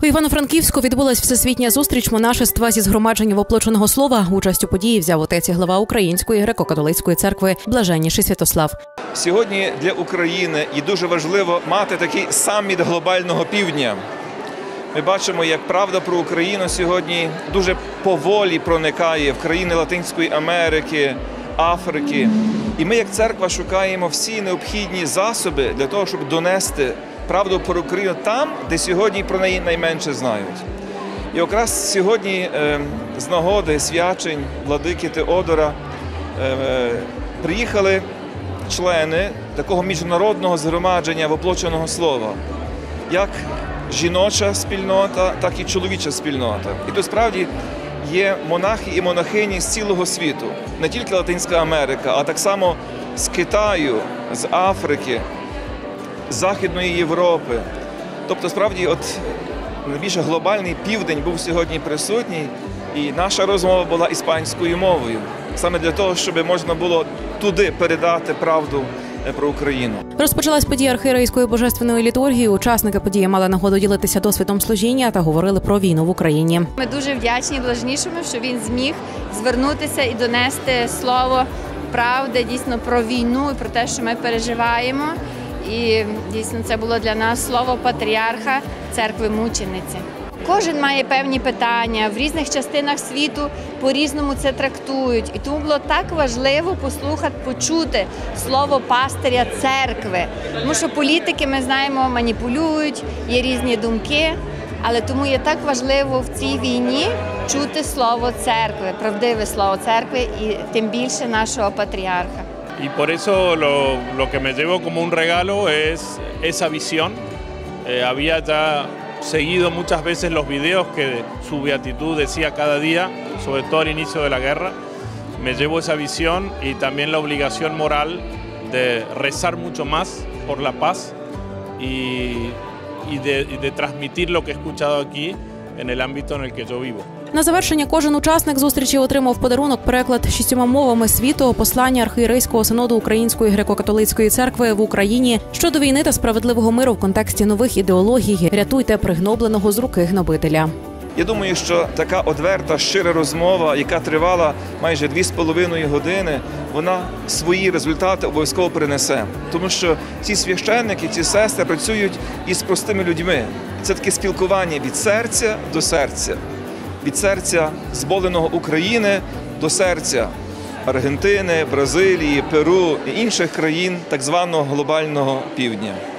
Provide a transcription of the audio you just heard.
У Івано-Франківську відбулась всесвітня зустріч монашества зі згромадження воплоченого слова. Участь у події взяв отець і глава Української греко-католицької церкви Блаженніший Святослав. Сьогодні для України і дуже важливо мати такий саміт глобального півдня. Ми бачимо, як правда про Україну сьогодні дуже поволі проникає в країни Латинської Америки, Африки. І ми як церква шукаємо всі необхідні засоби для того, щоб донести правду про Україну там, де сьогодні про неї найменше знають. І якраз сьогодні з нагоди свячень владики Теодора приїхали члени такого міжнародного згромадження воплоченого слова, як жіноча спільнота, так і чоловіча спільнота. І тут справді є монахи і монахині з цілого світу, не тільки Латинська Америка, а так само з Китаю, з Африки, з Західної Європи. Тобто, справді, найбільш глобальний південь був сьогодні присутній, і наша розмова була іспанською мовою. Саме для того, щоб можна було туди передати правду про Україну. Розпочалась подія архієрейської божественної літургії. Учасники події мали нагоду ділитися досвідом служіння та говорили про війну в Україні. Ми дуже вдячні Блаженнішому, що він зміг звернутися і донести слово правди дійсно про війну і про те, що ми переживаємо. І дійсно це було для нас слово патріарха церкви мучениці. Кожен має певні питання, в різних частинах світу по-різному це трактують. І тому було так важливо послухати, почути слово пастиря церкви. Тому що політики, ми знаємо, маніпулюють, є різні думки, але тому є так важливо в цій війні чути слово церкви, правдиве слово церкви і тим більше нашого патріарха. Y por eso lo que me llevo como un regalo es esa visión. Había ya seguido muchas veces los videos que su beatitud decía cada día, sobre todo al inicio de la guerra. Me llevo esa visión y también la obligación moral de rezar mucho más por la paz y de transmitir lo que he escuchado aquí en el ámbito en el que yo vivo. На завершення кожен учасник зустрічі отримав подарунок переклад 6 мовами світу послання архієрейського синоду Української греко-католицької церкви в Україні щодо війни та справедливого миру в контексті нових ідеологій «Рятуйте пригнобленого з руки гнобителя». Я думаю, що така відверта, щира розмова, яка тривала майже 2,5 години, вона свої результати обов'язково принесе. Тому що ці священники, ці сестри працюють із простими людьми. Це таке спілкування від серця до серця. Від серця зболеного України до серця Аргентини, Бразилії, Перу і інших країн так званого глобального півдня.